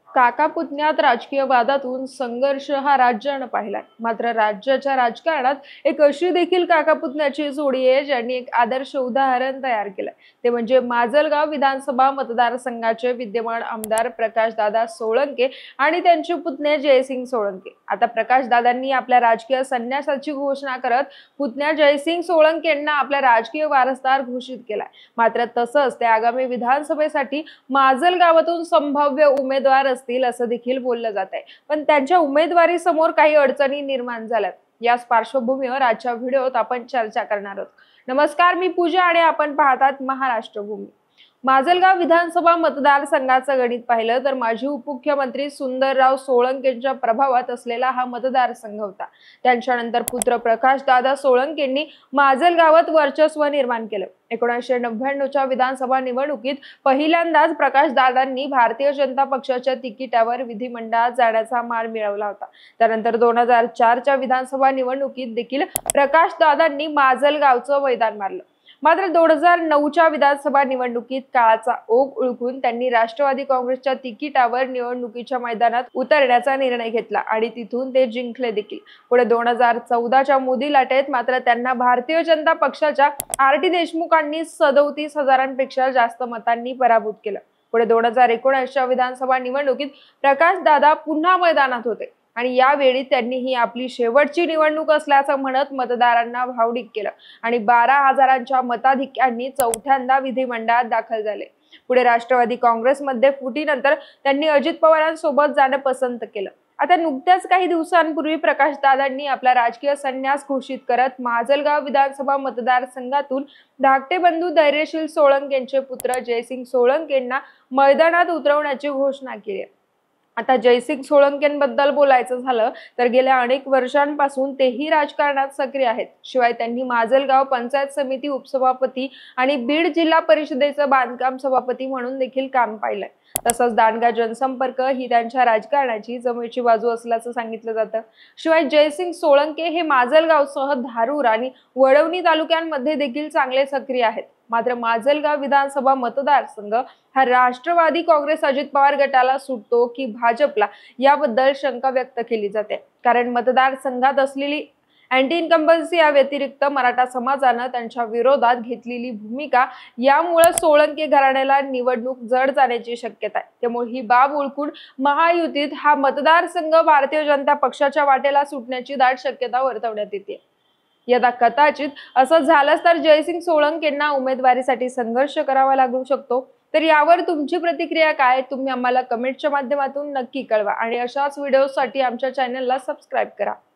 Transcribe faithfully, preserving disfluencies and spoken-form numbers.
काका पुतण्यात राजकीय वादातून संघर्ष हा राज्यानं पाहिलाय। मात्र राज्याच्या राजकारणात एक अशी देखील काका पुतण्याची जोडी आहे ज्यांनी एक आदर्श उदाहरण तयार केलंय। ते म्हणजे माजलगाव विधानसभा मतदारसंघाचे विद्यमान आमदार प्रकाशदादा सोळंके आणि त्यांचे पुतणे जयसिंग सोळंके। आता प्रकाशदादांनी आपल्या राजकीय संन्यासाची घोषणा करत पुतण्या जयसिंग सोळंकेंना आपला राजकीय वारसदार घोषित केलाय। मात्र तसंच ते आगामी विधानसभेसाठी माजलगावातून संभाव्य उमेदवार असतील असं देखील बोललं जात आहे। पण त्यांच्या उमेदवारी समोर काही अडचणी निर्माण झाल्यात। याच पार्श्वभूमीवर आजच्या व्हिडिओत आपण चर्चा करणार आहोत। नमस्कार, मी पूजा आणि आपण पाहतात महाराष्ट्र भूमी। माजलगाव विधानसभा मतदारसंघाचं गणित पाहिलं तर माजी उपमुख्यमंत्री सुंदरराव सोळंकेंच्या प्रभावात असलेला हा मतदारसंघ होता। त्यांच्यानंतर पुत्र प्रकाशदादा सोळंकेंनी माजलगावात वर्चस्व निर्माण केलं। एकोणीसशे नव्याण्णवच्या विधानसभा निवडणुकीत पहिल्यांदाच प्रकाशदादांनी भारतीय जनता पक्षाच्या तिकिटावर विधिमंडळात जाण्याचा मान मिळवला होता। त्यानंतर दोन हजार चारच्या विधानसभा निवडणुकीत देखील प्रकाशदादांनी माजलगावचं मैदान मारलं। मात्र दोन हजार नऊच्या विधानसभा निवडणुकीत काळाचा ओघ ओळखून त्यांनी राष्ट्रवादी काँग्रेसच्या तिकिटावर निवडणुकीच्या मैदानात उतरण्याचा निर्णय घेतला आणि तिथून ते जिंकले देखील। पुढे दोन हजार चौदाच्या मोदी लाटेत मात्र त्यांना भारतीय जनता पक्षाच्या आर टी देशमुखांनी सदोतीस हजारांपेक्षा जास्त मतांनी पराभूत केलं। पुढे दोन हजार एकोणीसच्या विधानसभा निवडणुकीत प्रकाशदादा पुन्हा मैदानात होते आणि यावेळी त्यांनी ही आपली शेवटची निवडणूक असल्याचं म्हणत मतदारांना भावनिक केलं आणि बारा हजारांच्या मताधिक्यांनी चौथ्यांदा विधिमंडळात दाखल झाले। पुढे राष्ट्रवादी काँग्रेसमध्ये फुटीनंतर त्यांनी अजित पवारांसोबत जाणं पसंत केलं। आता नुकत्याच काही दिवसांपूर्वी प्रकाशदादांनी आपला राजकीय संन्यास घोषित करत माजलगाव विधानसभा मतदारसंघातून धाकटे बंधू धैर्यशील सोळंकेंचे पुत्र जयसिंग सोळंकेंना मैदानात उतरवण्याची घोषणा केली। आता जयसिंग सोळंकेंबद्दल बोलायचं झालं तर गेल्या अनेक वर्षांपासून तेही राजकारणात सक्रिय आहेत। शिवाय त्यांनी माजलगाव पंचायत समिती उपसभापती आणि बीड जिल्हा परिषदेचं बांधकाम सभापती म्हणून देखील काम पाहिलंय। तसंच दांडगा जनसंपर्क ही त्यांच्या राजकारणाची जमेची बाजू असल्याचं सांगितलं जातं। शिवाय जयसिंग सोळंके हे माजलगावसह धारूर आणि वडवणी तालुक्यांमध्ये देखील चांगले सक्रिय आहेत। मात्र माजलगाव विधानसभा मतदारसंघ हा राष्ट्रवादी काँग्रेस अजित पवार गटाला सुटतो की भाजपला, याबद्दल शंका व्यक्त केली जाते। कारण मतदारसंघात असलेली अँटी इन्कम्बन्सी या व्यतिरिक्त मराठा समाजानं त्यांच्या विरोधात घेतलेली भूमिका यामुळे सोळंके घराण्याला निवडणूक जड जाण्याची शक्यता आहे। त्यामुळे ही बाब ओळखून महायुतीत हा मतदारसंघ भारतीय जनता पक्षाच्या वाटेला सुटण्याची दाट शक्यता वर्तवण्यात येते। यदा कदाचित असं झालंच तर जयसिंग सोळंकेंना उमेदवारीसाठी संघर्ष करावा लागू शकतो। तर यावर तुमची प्रतिक्रिया काय, तुम्ही आम्हाला कमेंटच्या माध्यमातून नक्की कळवा आणि अशाच व्हिडिओसाठी आमच्या चॅनलला सबस्क्राईब करा।